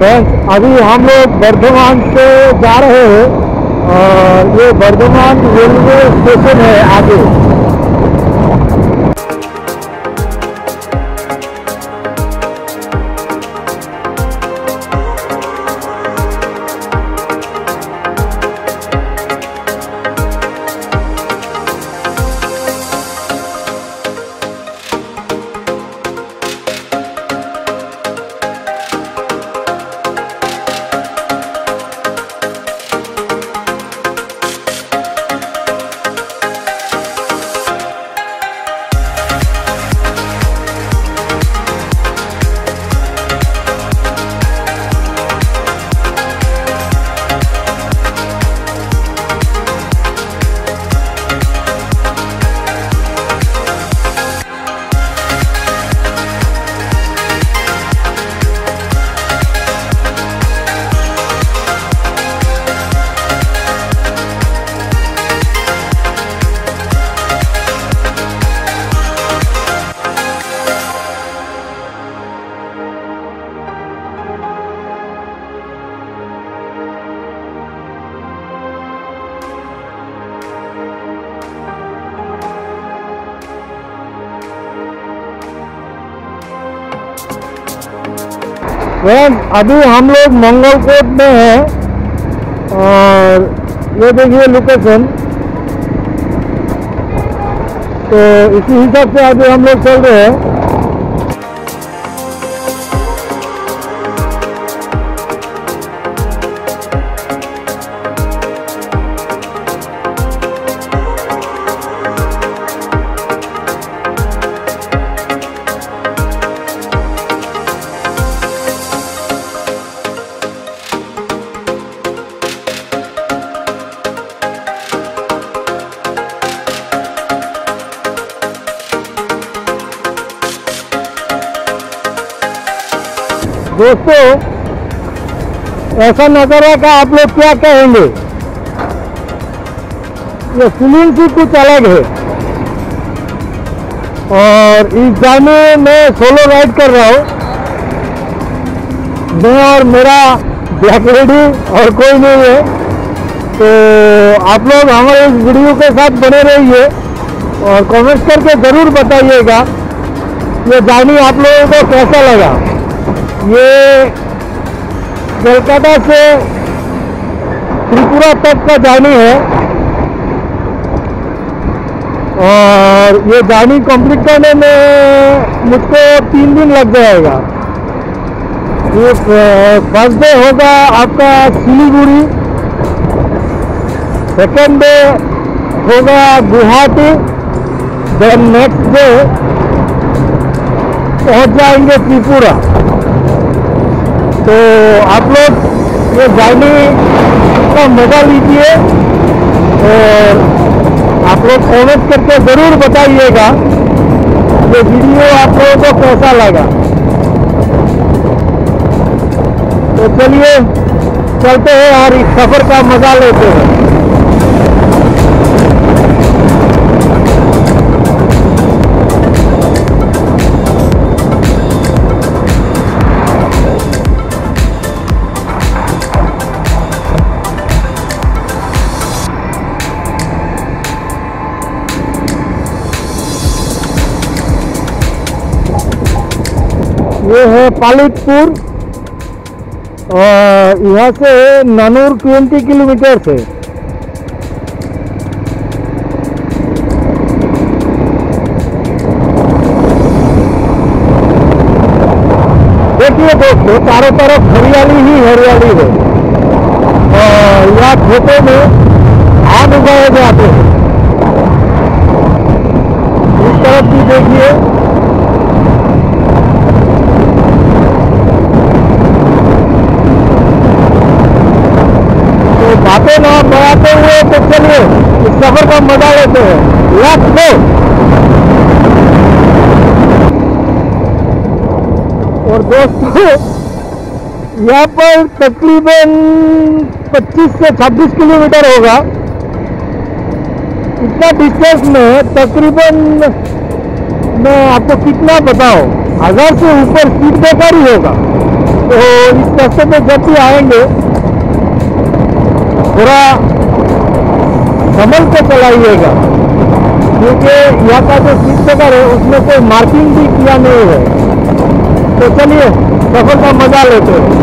Friends, अभी हम लोग बर्धमान से जा रहे हैं और ये बर्धमान रेलवे स्टेशन है आगे। फ्रेंड्स, अभी हम लोग मंगलकोट में हैं और ये देखिए लोकेशन। तो इसी हिसाब से अभी हम लोग चल रहे हैं। दोस्तों, ऐसा नज़ारा का आप लोग क्या कहेंगे? ये फीलिंग की कुछ अलग है। और इस जर्नी में सोलो राइड कर रहा हूँ मैं और मेरा ब्लैक लेडी और कोई नहीं है। तो आप लोग हमारे इस वीडियो के साथ बने रहिए और कमेंट करके ज़रूर बताइएगा ये जर्नी आप लोगों को कैसा लगा। ये कोलकाता से त्रिपुरा तक का जर्नी है और ये जर्नी कंप्लीट करने में मुझको 3 दिन लग जाएगा। ये फर्स्ट डे होगा आपका सिलीगुड़ी, सेकेंड डे होगा गुवाहाटी, देन नेक्स्ट डे पहुंच जाएंगे त्रिपुरा। तो आप लोग ये जर्नी का मजा लीजिए और आप लोग कमेंट करके ज़रूर बताइएगा ये वीडियो आप लोगों को कैसा लगा। तो चलिए चलते हैं और इस सफ़र का मजा लेते हैं। ये है पालितपुर और यहाँ से नानूर 20 किलोमीटर है। देखिए दोस्तों, चारों तरफ हरियाली ही हरियाली है और यहाँ खेतों में धान उगाए जाते हैं। इस तरफ भी देखिए बातें ना बढ़ाते हुए तो चलिए इस सफर का मजा लेते हैं। Let's go. और दोस्तों, यहाँ पर तकरीबन 25 से 26 किलोमीटर होगा। इतना डिस्टेंस में तकरीबन मैं आपको कितना बताऊं, 1000 से ऊपर स्पीड ब्रेकर ही होगा। तो इस रास्ते पे जब भी आएंगे थोड़ा संभल के चलाइएगा, क्योंकि यहाँ का जो सीट कवर है उसमें कोई मार्किंग भी किया नहीं है। तो चलिए सफर का मजा लेते हैं।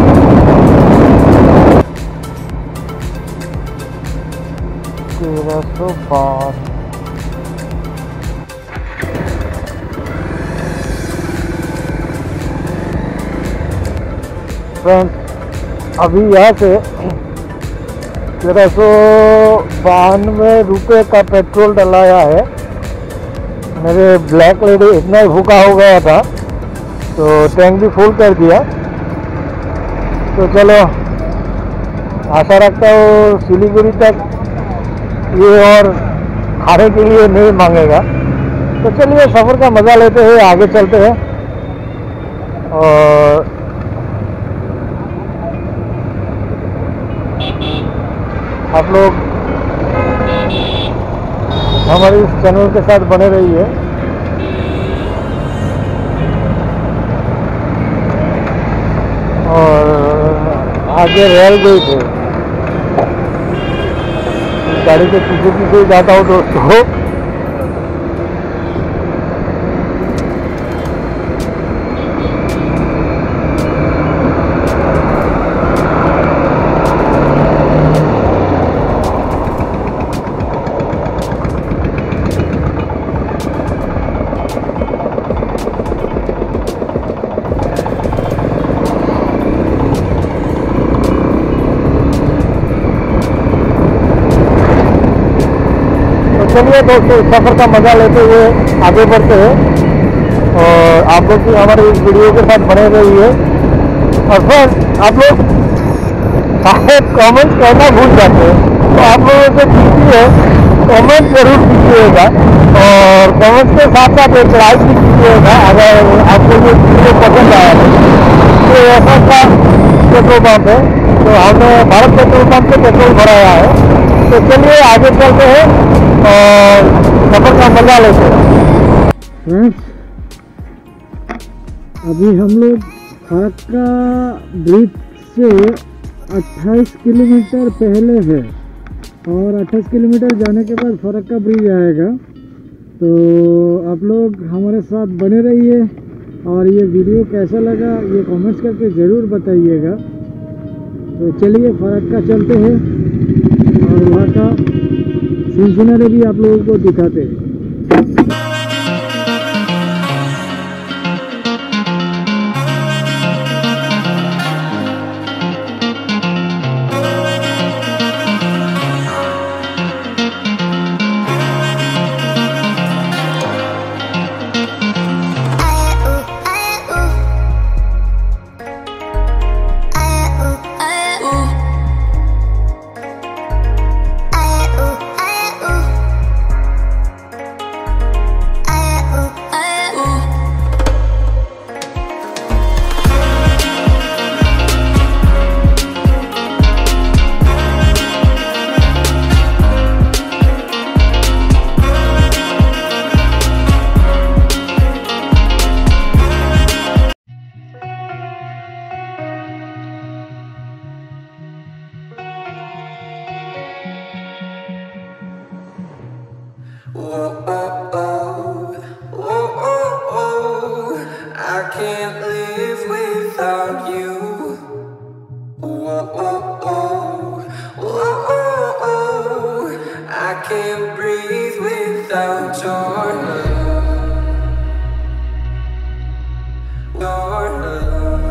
फ्रेंड्स, अभी यहाँ से 1392 रुपये का पेट्रोल डलाया है। मेरे ब्लैक लेडी इतना ही भूखा हो गया था तो टैंक भी फुल कर दिया। तो चलो, आशा रखता हूँ सिलीगुड़ी तक ये और खाने के लिए नहीं मांगेगा। तो चलिए सफ़र का मज़ा लेते हुए आगे चलते हैं। और आप लोग हमारे इस चैनल के साथ बने रहिए। और आगे रेल गई थे, गाड़ी के पीछे पीछे जाता हूँ दोस्तों। चलिए दोस्तों, सफ़र का मज़ा लेते हुए आगे बढ़ते हैं। और आप लोग भी हमारे इस वीडियो के साथ बने रहिए। और फिर आप लोग शायद कमेंट करना भूल जाते हैं, तो आप लोगों से कीजिए, कमेंट जरूर कीजिएगा। और कमेंट के साथ साथ एक लाइक भी कीजिएगा अगर आपको ये वीडियो पसंद आया है। तो ऐसा था पेट्रोल पंप है, तो हमने भारत पेट्रोल पंप से पेट्रोल भराया है। तो चलिए आगे चलते हैं और सफर का मजा लेते हैं। फ्रेंड्स, अभी हम लोग फरक्का ब्रिज से 28 किलोमीटर पहले है और 28 किलोमीटर जाने के बाद फरक्का ब्रिज आएगा। तो आप लोग हमारे साथ बने रहिए और ये वीडियो कैसा लगा ये कमेंट्स करके ज़रूर बताइएगा। तो चलिए फरक्का चलते हैं और वहाँ का सिनसिनारी भी आप लोगों को दिखाते हैं। I can't live without you. I can't breathe without your love. Your love.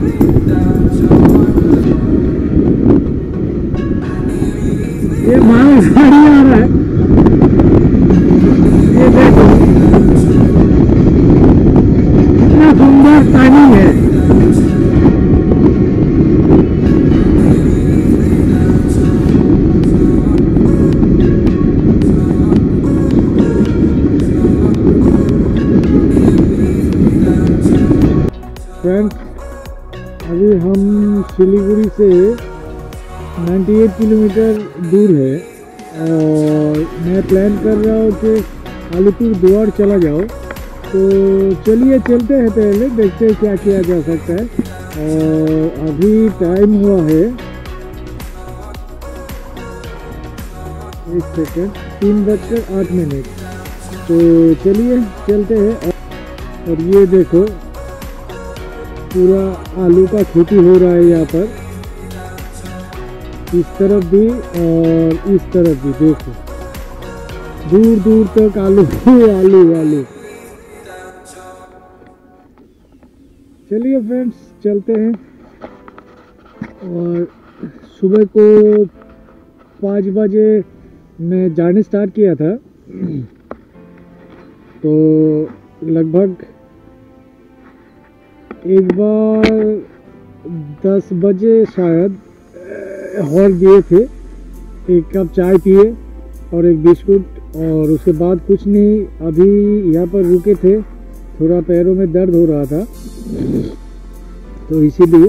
ये माल गाड़ी आ रहा है, ये देखो कितना सुंदर टाइमिंग है। फ्रेंड्स, अभी हम सिलीगुड़ी से 98 किलोमीटर दूर है और मैं प्लान कर रहा हूँ कि अलीपुर द्वार चला जाओ। तो चलिए चलते हैं, पहले देखते हैं क्या किया जा सकता है। और अभी टाइम हुआ है 1 सेकंड 3:08। तो चलिए चलते हैं। और ये देखो पूरा आलू का खेती हो रहा है यहाँ पर, इस तरफ भी और इस तरफ भी देखो, दूर दूर तक आलू आलू आलू। चलिए फ्रेंड्स चलते हैं। और सुबह को 5 बजे मैं जाने स्टार्ट किया था, तो लगभग एक बार 10 बजे शायद हॉल दिए थे, 1 कप चाय पिए और 1 बिस्कुट, और उसके बाद कुछ नहीं। अभी यहाँ पर रुके थे, थोड़ा पैरों में दर्द हो रहा था तो इसीलिए।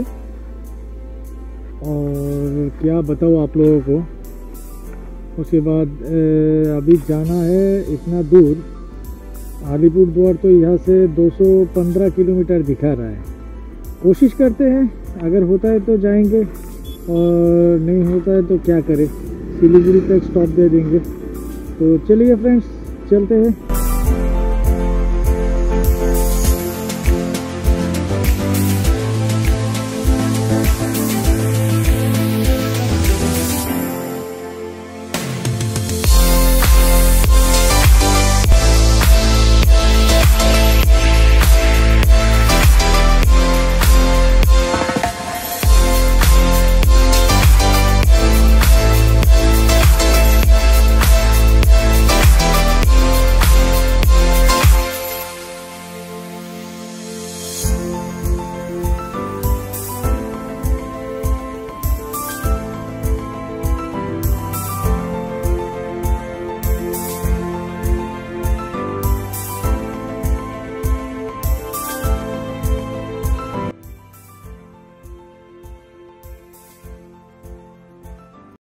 और क्या बताऊँ आप लोगों को। उसके बाद अभी जाना है इतना दूर, अलीपुर द्वार तो यहाँ से 215 किलोमीटर दिखा रहा है। कोशिश करते हैं, अगर होता है तो जाएंगे और नहीं होता है तो क्या करें, सिलीगुड़ी तक स्टॉप दे देंगे। तो चलिए फ्रेंड्स चलते हैं।